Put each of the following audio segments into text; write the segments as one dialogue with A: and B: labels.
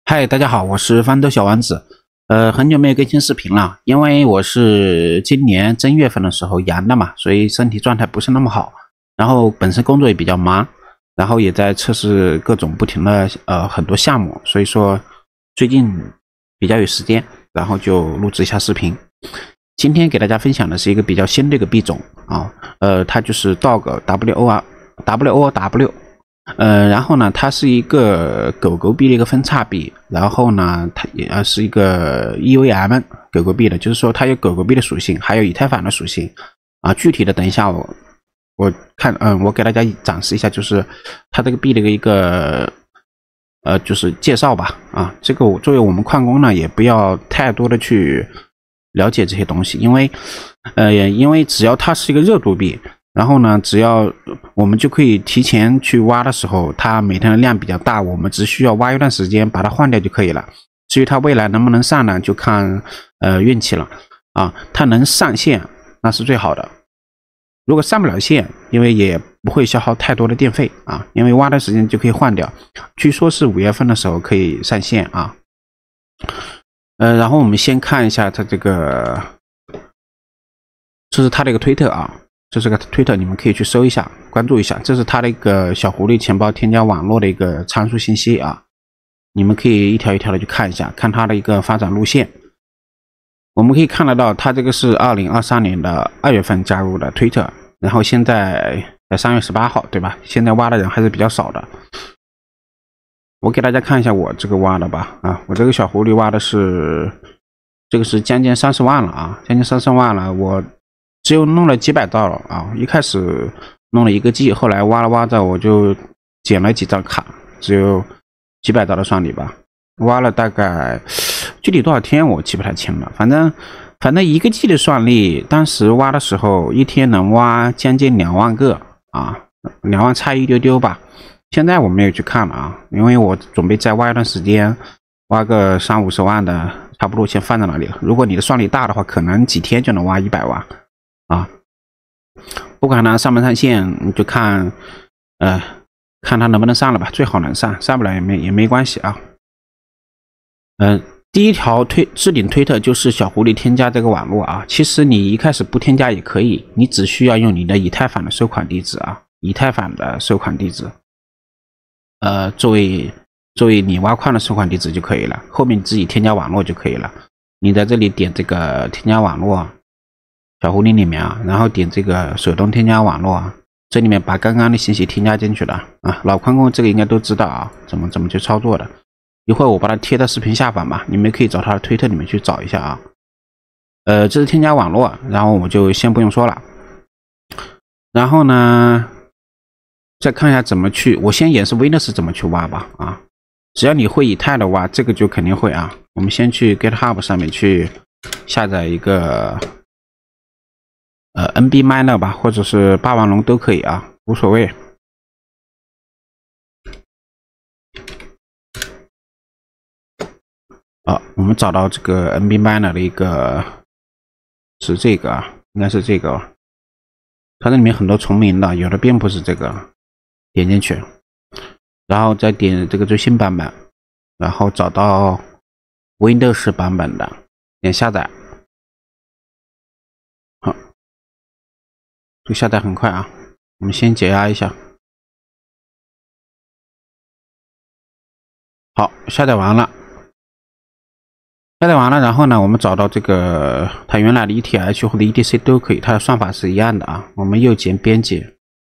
A: 嗨，大家好，我是方舟小王子。很久没有更新视频了，因为我是今年正月份的时候阳的嘛，所以身体状态不是那么好。然后本身工作也比较忙，然后也在测试各种不停的很多项目，所以说最近比较有时间，然后就录制一下视频。今天给大家分享的是一个比较新的一个币种啊，它就是 Dog WOW。然后呢，它是一个狗狗币的一个分叉币，然后呢，它也是一个 EVM 狗狗币的，就是说它有狗狗币的属性，还有以太坊的属性啊。具体的等一下我看，我给大家展示一下，就是它这个币的一个就是介绍吧啊。这个作为我们矿工呢，也不要太多的去了解这些东西，因为只要它是一个热度币。然后呢，只要我们就可以提前去挖的时候，它每天的量比较大，我们只需要挖一段时间把它换掉就可以了。至于它未来能不能上呢，就看运气了啊。它能上线那是最好的，如果上不了线，因为也不会消耗太多的电费啊，因为挖的时间就可以换掉。据说是5月份的时候可以上线啊。然后我们先看一下它这个，这是它的一个推特啊。这是个推特，你们可以去搜一下，关注一下。这是它的一个小狐狸钱包添加网络的一个参数信息啊，你们可以一条一条的去看一下，看它的一个发展路线。我们可以看得到，它这个是2023年的2月份加入的推特，然后现在3月18号，对吧？现在挖的人还是比较少的。我给大家看一下我这个挖的吧啊，我这个小狐狸挖的是这个是将近30万了啊，将近30万了，我只有弄了几百兆了啊！一开始弄了1个 G， 后来挖了挖着，我就捡了几张卡，只有几百兆的算力吧。挖了大概具体多少天我记不太清了，反正1个 G 的算力，当时挖的时候一天能挖将近2万个啊，2万差一丢丢吧。现在我没有去看了啊，因为我准备再挖一段时间，挖个30-50万的，差不多先放在那里了。如果你的算力大的话，可能几天就能挖100万。啊，不管它上不上线，你就看，看它能不能上了吧，最好能上，上不了也没关系啊。第一条置顶推特就是小狐狸添加这个网络啊，其实你一开始不添加也可以，你只需要用你的以太坊的收款地址啊，以太坊的收款地址，作为你挖矿的收款地址就可以了，后面你自己添加网络就可以了。你在这里点这个添加网络。小狐狸里面啊，然后点这个手动添加网络啊，这里面把刚刚的信息添加进去了啊。老矿工这个应该都知道啊，怎么去操作的。一会儿我把它贴在视频下方吧，你们可以找它的推特里面去找一下啊。这是添加网络，然后我就先不用说了。然后呢，再看一下怎么去，我先演示 Windows 怎么去挖吧啊。只要你会以太的挖，这个就肯定会啊。我们先去 GitHub 上面去下载一个。NB Miner 吧，或者是霸王龙都可以啊，无所谓。我们找到这个 NB Miner 的一个是这个啊，应该是这个。它这里面很多重名的，有的并不是这个。点进去，然后再点这个最新版本，然后找到 Windows 版本的，点下载。好。这个下载很快啊，我们先解压一下。好，下载完了，然后呢，我们找到这个它原来的 ETH 或者 EDC 都可以，它的算法是一样的啊。我们右键编辑，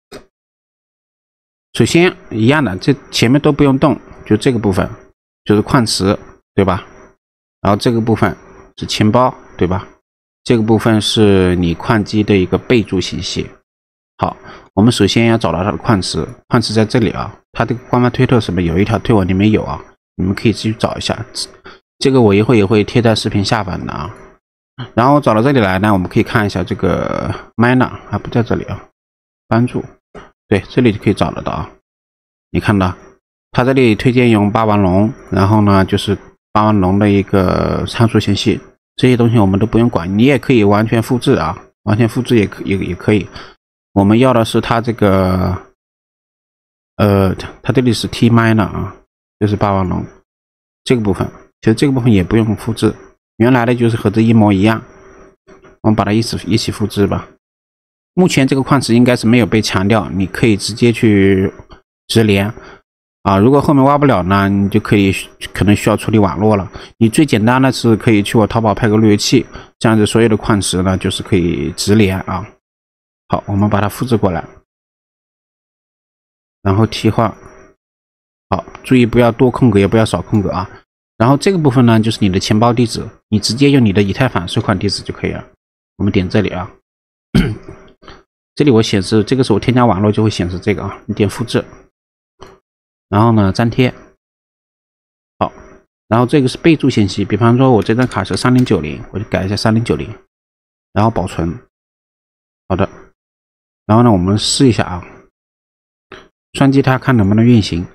A: 首先一样的，这前面都不用动，就这个部分就是矿池，对吧？然后这个部分是钱包，对吧？这个部分是你矿机的一个备注信息。好，我们首先要找到它的矿池，矿池在这里啊。它这个官方推特什么有一条推文里面有啊，你们可以自己找一下。这个我一会也会贴在视频下方的啊。然后找到这里来呢，我们可以看一下这个 miner 还不在这里啊，帮助，对，这里就可以找得到啊。你看到，它这里推荐用霸王龙，然后呢就是霸王龙的一个参数信息。这些东西我们都不用管，你也可以完全复制啊，完全复制也可以。我们要的是它这个，它这里是 T miner 啊，这是霸王龙。 这个部分，其实这个部分也不用复制，原来的就是和这一模一样，我们把它一起复制吧。目前这个矿池应该是没有被强调，你可以直接去直连啊。如果后面挖不了呢，你就可能需要处理网络了。你最简单的是可以去我淘宝拍个路由器，这样子所有的矿池呢就是可以直连啊。好，我们把它复制过来，然后替换。好，注意不要多空格，也不要少空格啊。然后这个部分呢就是你的钱包地址，你直接用你的以太坊收款地址就可以了。我们点这里啊。这里我显示这个时候添加网络就会显示这个啊，你点复制，然后呢粘贴，好，然后这个是备注信息，比方说我这张卡是3090，我就改一下3090，然后保存，好的，然后呢我们试一下啊，双击它看能不能运行，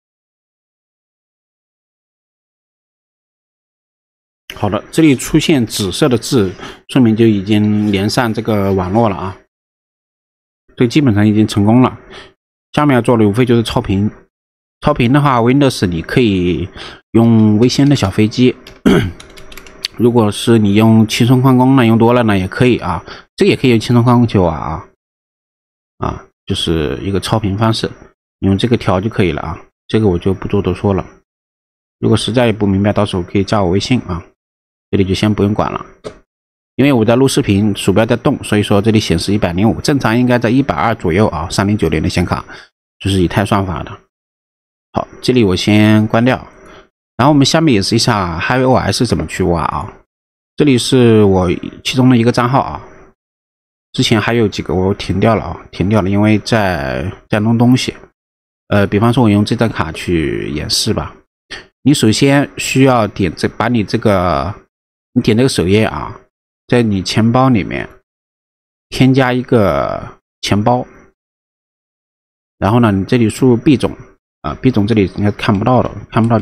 A: 好的，这里出现紫色的字，说明就已经连上这个网络了啊。这基本上已经成功了，下面要做的无非就是超频。超频的话 ，Windows 你可以用微星的小飞机，如果是你用轻松矿工呢，用多了呢也可以啊，这也可以用轻松矿工去挖啊，就是一个超频方式，你用这个调就可以了啊，这个我就不多说了。如果实在不明白，到时候可以加我微信啊，这里就先不用管了。因为我在录视频，鼠标在动，所以说这里显示105，正常应该在120左右啊。3090的显卡就是以太算法的。好，这里我先关掉，然后我们下面演示一下 HiveOS 怎么去挖啊。这里是我其中的一个账号啊，之前还有几个我停掉了，因为在弄东西。比方说我用这张卡去演示吧。你首先需要点你点这个首页啊。在你钱包里面添加一个钱包，然后呢，你这里输入币种啊，币种这里应该看不到的，看不到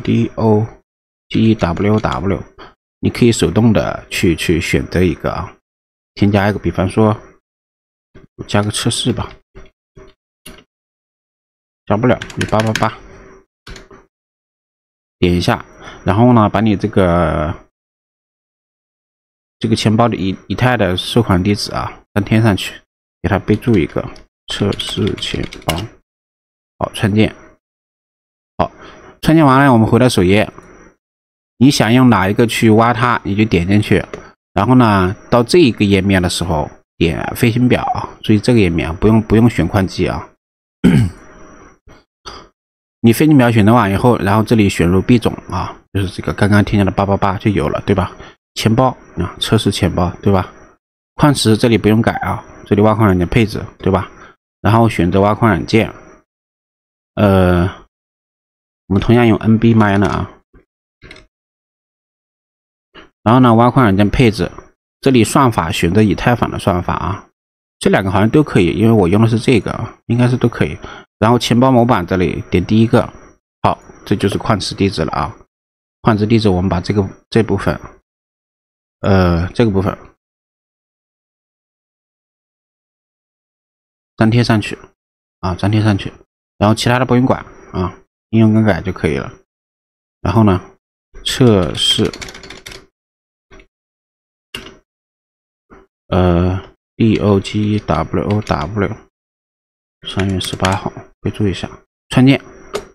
A: DOGWW， 你可以手动的去选择一个啊，添加一个，比方说我加个测试吧，加不了，你888，点一下，然后呢，把你这个钱包的以太的收款地址啊粘贴上去，给它备注一个测试钱包，好，创建，好，创建完了，我们回到首页，你想用哪一个去挖它，你就点进去，然后呢，到这一个页面的时候，点飞行表啊，注意这个页面不用选矿机啊，你飞行表选择完以后，然后这里选入币种啊，就是这个刚刚添加的888就有了，对吧？钱包啊，测试钱包，对吧？矿池这里不用改啊，这里挖矿软件配置，对吧？然后选择挖矿软件，我们同样用 NB Miner 啊。然后呢，挖矿软件配置，这里算法选择以太坊的算法啊，这两个好像都可以，因为我用的是这个啊，应该是都可以。然后钱包模板这里点第一个，好，这就是矿池地址了啊。矿池地址我们把这部分。这个部分粘贴上去啊，粘贴上去，然后其他的不用管啊，应用更改就可以了。然后呢，测试DOGWW 3月18号，备注一下，创建。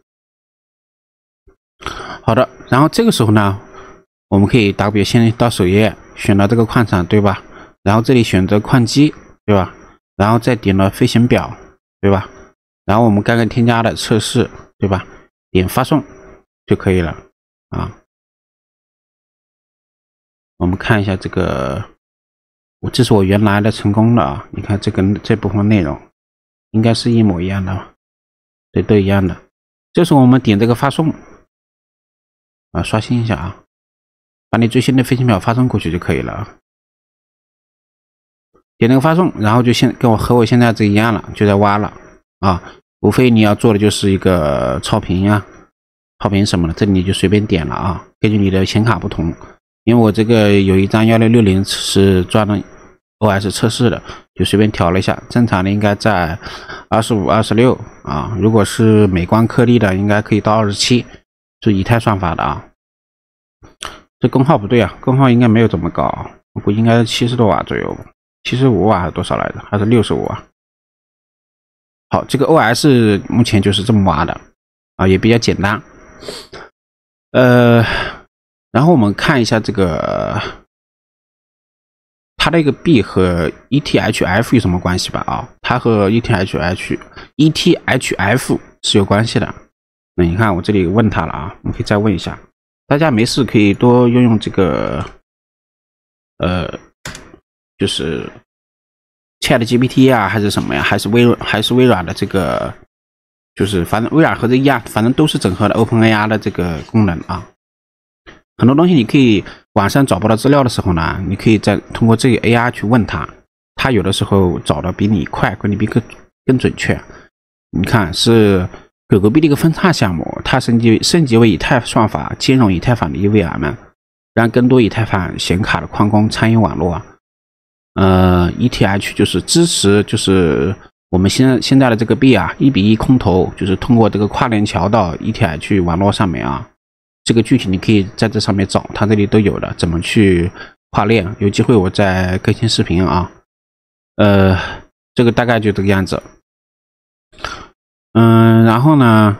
A: 好的，然后这个时候呢，我们可以先到首页，选到这个矿场，对吧？然后这里选择矿机，对吧？然后再点了飞行表，对吧？然后我们刚刚添加的测试，对吧？点发送就可以了啊。我们看一下这个，这是我原来的成功的啊。你看这部分内容应该是一模一样的，对，都一样的。这时候我们点这个发送啊，刷新一下啊。把你最新的飞行表发送过去就可以了啊。点那个发送，然后就和我现在这一样了，就在挖了啊。无非你要做的就是一个超频呀、超频什么的，这里你就随便点了啊。根据你的显卡不同，因为我这个有一张1660是专门 OS 测试的，就随便调了一下。正常的应该在25、26啊。如果是美光颗粒的，应该可以到27，是以太算法的啊。 这功耗不对啊，功耗应该没有这么高，我估计应该是70多瓦左右，75瓦还是多少来着？还是65瓦？好，这个 OS 目前就是这么挖的啊，也比较简单。然后我们看一下这个它的一个 B 和 ETHF 有什么关系吧？啊，它和 ETHF 是有关系的。那你看我这里问他了啊，你可以再问一下。大家没事可以多用这个就是 ChatGPT 啊，还是什么呀？还是微软的这个，就是反正微软和这一样，反正都是整合了 OpenAI 的这个功能啊。很多东西你可以网上找不到资料的时候呢，你可以再通过这个 AI 去问它，它有的时候找的比你快，比你更准确。你看是狗狗币的一个分叉项目，它升级为以太算法兼容以太坊的 EVM， 让更多以太坊显卡的矿工参与网络。ETH 就是支持，就是我们现在的这个币啊，1:1空投，就是通过这个跨链桥到 ETH 网络上面啊。这个具体你可以在这上面找，它这里都有的，怎么去跨链，有机会我再更新视频啊。这个大概就这个样子。然后呢，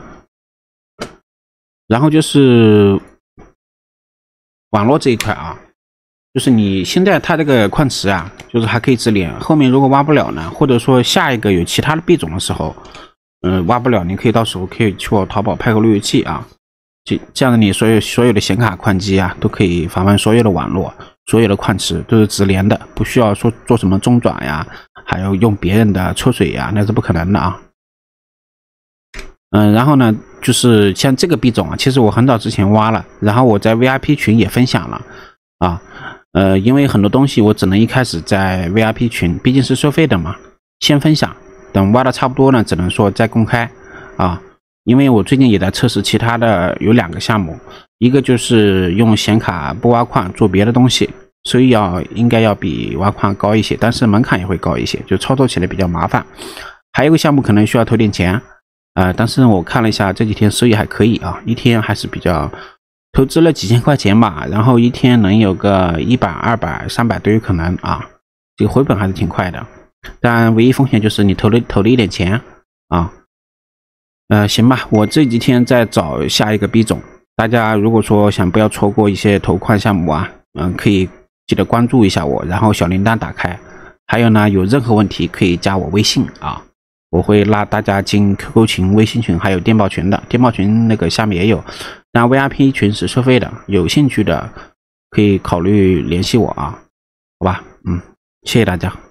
A: 然后就是网络这一块啊，就是你现在它这个矿池啊，就是还可以直连，后面如果挖不了呢，或者说下一个有其他的币种的时候，挖不了，你可以到时候可以去我淘宝拍个路由器啊。这样的你所有的显卡矿机啊，都可以访问所有的网络，所有的矿池都是直连的，不需要说做什么中转呀，还有用别人的抽水呀，那是不可能的啊。然后呢，就是像这个币种啊，其实我很早之前挖了，然后我在 VIP 群也分享了啊。因为很多东西我只能一开始在 VIP 群，毕竟是收费的嘛，先分享，等挖的差不多呢，只能说再公开啊。因为我最近也在测试其他的有2个项目，一个就是用显卡不挖矿做别的东西，收益应该要比挖矿高一些，但是门槛也会高一些，就操作起来比较麻烦。还有一个项目可能需要投点钱，但是我看了一下这几天收益还可以啊，一天还是比较投资了几千块钱吧，然后一天能有个100、200、300都有可能啊，这个回本还是挺快的。但唯一风险就是你投了一点钱啊。行吧，我这几天再找下一个币种。大家如果说想不要错过一些投矿项目啊，可以记得关注一下我，然后小铃铛打开。还有呢，有任何问题可以加我微信啊，我会拉大家进 QQ 群、微信群，还有电报群的。电报群那个下面也有，但 VIP 群是收费的，有兴趣的可以考虑联系我啊，好吧？谢谢大家。